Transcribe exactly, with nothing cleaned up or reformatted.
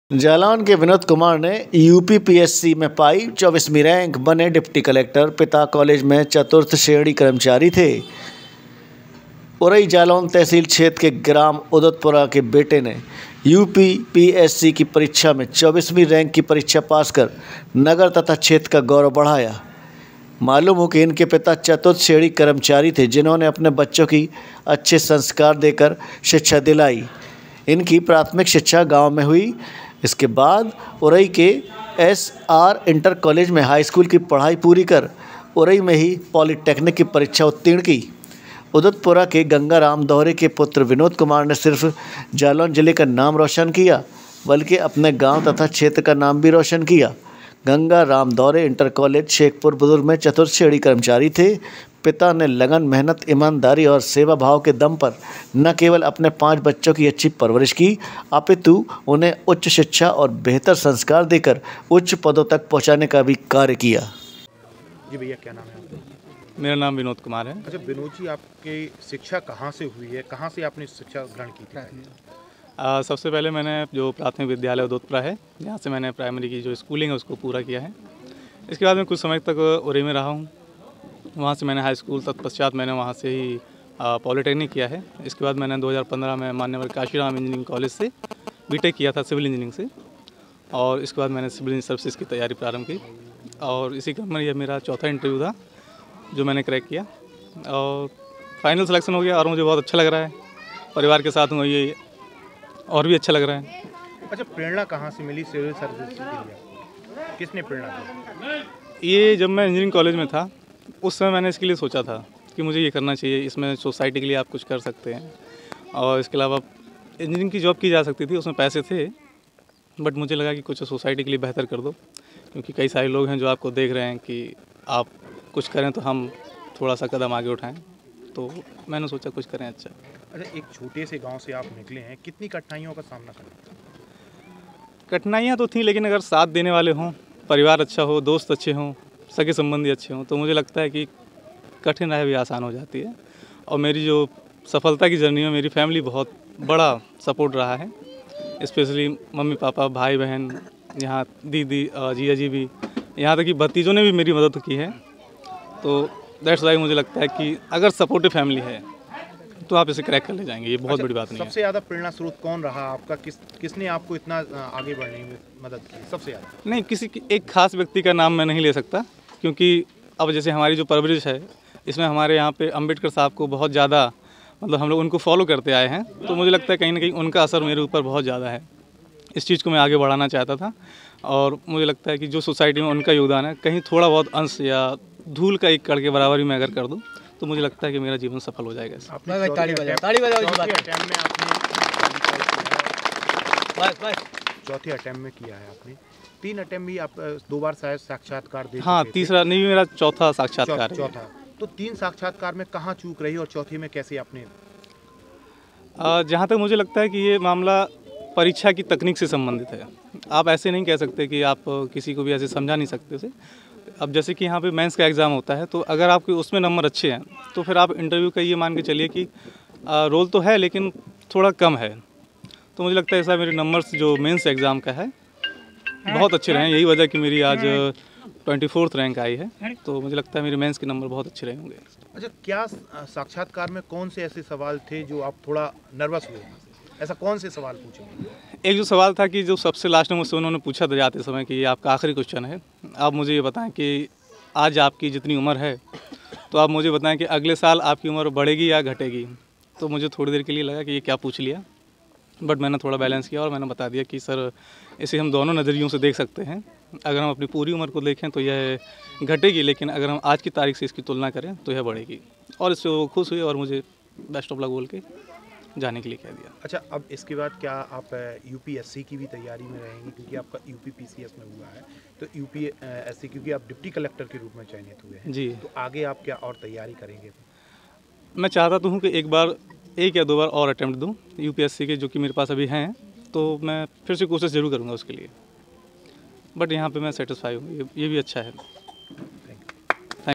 जालौन के विनोद कुमार ने UP PSC में पाई चौबीसवीं रैंक, बने डिप्टी कलेक्टर। पिता कॉलेज में चतुर्थ श्रेणी कर्मचारी थे। उरई जालौन तहसील क्षेत्र के ग्राम उदतपुरा के बेटे ने यूपी पीएससी की परीक्षा में चौबीसवीं रैंक की परीक्षा पास कर नगर तथा क्षेत्र का गौरव बढ़ाया। मालूम हो कि इनके पिता चतुर्थ श्रेणी कर्मचारी थे, जिन्होंने अपने बच्चों की अच्छे संस्कार देकर शिक्षा दिलाई। इनकी प्राथमिक शिक्षा गांव में हुई। इसके बाद उरई के एस आर इंटर कॉलेज में हाई स्कूल की पढ़ाई पूरी कर उरई में ही पॉलिटेक्निक की परीक्षा उत्तीर्ण की। उदतपुरा के गंगाराम दौरे के पुत्र विनोद कुमार ने सिर्फ जालौन जिले का नाम रोशन किया, बल्कि अपने गांव तथा क्षेत्र का नाम भी रोशन किया। गंगाराम दौरे इंटर कॉलेज शेखपुर बुजुर्ग में चतुर्थ श्रेणी कर्मचारी थे। पिता ने लगन, मेहनत, ईमानदारी और सेवा भाव के दम पर न केवल अपने पांच बच्चों की अच्छी परवरिश की, अपितु उन्हें उच्च शिक्षा और बेहतर संस्कार देकर उच्च पदों तक पहुंचाने का भी कार्य किया। जी भैया, क्या नाम है आपका? मेरा नाम विनोद कुमार है। अच्छा विनोद जी, आपकी शिक्षा कहाँ से हुई है, कहाँ से आपने शिक्षा ग्रहण की थी? आ, सबसे पहले मैंने जो प्राथमिक विद्यालय उदतपुरा है, यहाँ से मैंने प्राइमरी की जो स्कूलिंग है उसको पूरा किया है। इसके बाद मैं कुछ समय तक उरई में रहा हूँ। वहाँ से मैंने हाई स्कूल, तत्पश्चात मैंने वहाँ से ही पॉलिटेक्निक किया है। इसके बाद मैंने दो हज़ार पंद्रह में मान्यवर काशीराम इंजीनियरिंग कॉलेज से बीटेक किया था सिविल इंजीनियरिंग से, और इसके बाद मैंने सिविल सर्विसेज की तैयारी प्रारंभ की। और इसी क्रम में यह मेरा चौथा इंटरव्यू था जो मैंने क्रैक किया और फाइनल सिलेक्शन हो गया और मुझे बहुत अच्छा लग रहा है। परिवार के साथ हूँ, ये और भी अच्छा लग रहा है। अच्छा, प्रेरणा कहाँ से मिली सिविल सर्विसेज के लिए? किसने प्रेरणा दी? ये जब मैं इंजीनियरिंग कॉलेज में था उस समय मैंने इसके लिए सोचा था कि मुझे ये करना चाहिए, इसमें सोसाइटी के लिए आप कुछ कर सकते हैं और इसके अलावा इंजीनियरिंग की जॉब की जा सकती थी, उसमें पैसे थे, बट मुझे लगा कि कुछ सोसाइटी के लिए बेहतर कर दो, क्योंकि कई सारे लोग हैं जो आपको देख रहे हैं कि आप कुछ करें तो हम थोड़ा सा कदम आगे उठाएं, तो मैंने सोचा कुछ करें। अच्छा अच्छा एक छोटे से गांव से आप निकले हैं, कितनी कठिनाइयों का सामना करना? कठिनाइयाँ तो थी, लेकिन अगर साथ देने वाले हों, परिवार अच्छा हो, दोस्त अच्छे हों, सगे संबंधी अच्छे हों, तो मुझे लगता है कि कठिन राह भी आसान हो जाती है। और मेरी जो सफलता की जर्नी में मेरी फैमिली बहुत बड़ा सपोर्ट रहा है, स्पेशली मम्मी पापा, भाई बहन, यहाँ दीदी, जिया जी भी, यहाँ तक कि भतीजों ने भी मेरी मदद की है। तो दैट्स वाई मुझे लगता है कि अगर सपोर्टिव फैमिली है तो आप इसे क्रैक कर ले जाएंगे, ये बहुत अच्छा, बड़ी बात नहीं है। सबसे ज़्यादा प्रेरणा स्रोत कौन रहा आपका? किस किसने आपको इतना आगे बढ़ने में मदद की सबसे ज़्यादा? नहीं, किसी एक खास व्यक्ति का नाम मैं नहीं ले सकता, क्योंकि अब जैसे हमारी जो परवरिश है इसमें हमारे यहाँ पे अम्बेडकर साहब को बहुत ज़्यादा, मतलब हम लोग उनको फॉलो करते आए हैं, तो मुझे लगता है कहीं ना कहीं उनका असर मेरे ऊपर बहुत ज़्यादा है। इस चीज़ को मैं आगे बढ़ाना चाहता था और मुझे लगता है कि जो सोसाइटी में उनका योगदान है, कहीं थोड़ा बहुत अंश या धूल का एक कण के बराबर भी मैं अगर कर दूँ तो मुझे लगता है कि मेरा जीवन सफल हो जाएगा। आपने ताली बजाओ, ताली बजाओ। चौथे अटेम्प्ट में आपने बस बस चौथे अटेम्प्ट में किया है आपने। तीन अटेम्प्ट भी आप दो बार शायद साक्षातकार दे? हाँ, तीसरा नहीं, मेरा चौथा साक्षात्कार है। चौथा। तो तीन साक्षात्कार में कहाँ चूक रही और चौथे में कैसे आपने? जहाँ तक मुझे लगता है कि ये मामला परीक्षा की तकनीक से संबंधित है। आप ऐसे नहीं कह सकते कि आप किसी को भी ऐसे समझा नहीं सकते उसे। अब जैसे कि यहाँ पे मेंस का एग्ज़ाम होता है, तो अगर आपके उसमें नंबर अच्छे हैं तो फिर आप इंटरव्यू का ये मान के चलिए कि आ, रोल तो है लेकिन थोड़ा कम है। तो मुझे लगता है ऐसा मेरे नंबर्स जो मेंस एग्ज़ाम का है बहुत अच्छे रहे हैं। यही वजह कि मेरी आज ट्वेंटी फोर्थ रैंक आई है, तो मुझे लगता है मेरे मेंस के नंबर बहुत अच्छे रहे होंगे। अच्छा, क्या साक्षात्कार में कौन से ऐसे सवाल थे जो आप थोड़ा नर्वस हुए? ऐसा कौन से सवाल पूछे? एक जो सवाल था कि जो सबसे लास्ट में मुझसे उन्होंने पूछा था जाते समय कि ये आपका आखिरी क्वेश्चन है, आप मुझे ये बताएं कि आज आपकी जितनी उम्र है तो आप मुझे बताएं कि अगले साल आपकी उम्र बढ़ेगी या घटेगी। तो मुझे थोड़ी देर के लिए लगा कि ये क्या पूछ लिया, बट मैंने थोड़ा बैलेंस किया और मैंने बता दिया कि सर इसे हम दोनों नज़रियों से देख सकते हैं। अगर हम अपनी पूरी उम्र को देखें तो यह घटेगी, लेकिन अगर हम आज की तारीख से इसकी तुलना करें तो यह बढ़ेगी। और इससे वो खुश हुए और मुझे बेस्ट ऑफ लक बोल के जाने के लिए कह दिया। अच्छा, अब इसके बाद क्या आप यूपीएससी की भी तैयारी में रहेंगे, क्योंकि आपका यूपी पीसीएस में हुआ है, तो यूपीएससी क्योंकि आप डिप्टी कलेक्टर के रूप में चयनित हुए हैं जी, तो आगे आप क्या और तैयारी करेंगे? मैं चाहता तो हूँ कि एक बार एक या दो बार और अटैम्प्ट दूँ यूपीएससी के, जो कि मेरे पास अभी हैं, तो मैं फिर से कोशिश ज़रूर करूँगा उसके लिए। बट यहाँ पे मैं सेटिस्फाई हूँ, ये, ये भी अच्छा है।